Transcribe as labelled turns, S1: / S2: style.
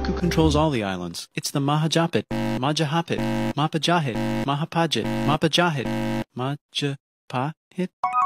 S1: who controls all the islands. It's the Mahajapit, Majapahit, Mapajahit, Mahapajit, Mapajahit, Majapahit.